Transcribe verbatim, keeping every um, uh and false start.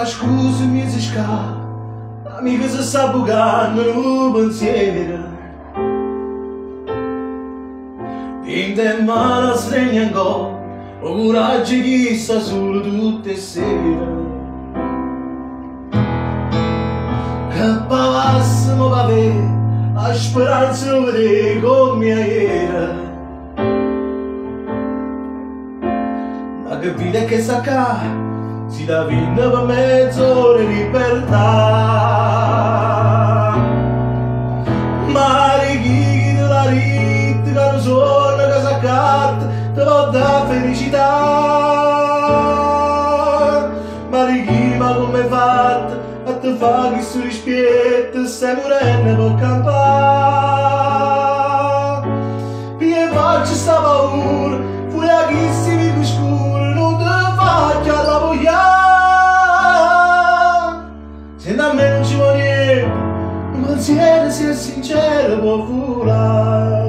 scusami se scappa, amica se sta bucando un pensiero. In te mano stringi ancora, un coraggio che sta solo tutte le sere. Che pavassimo per avere la speranza di vedere come era. Ma che vita che sta qua, si la vinna per mezz'ora di libertà. Ma chi te la ritta, che non sono che si accatta, te va da felicità. Ma chi ma come hai fatto a te fa che su rispetto stai morendo per campare. Pie faccio sta paura, fui a chi si mi scuro, non te faccio alla voglia. Se da me non ci vuole niente, un pensiero sia sincero può volare.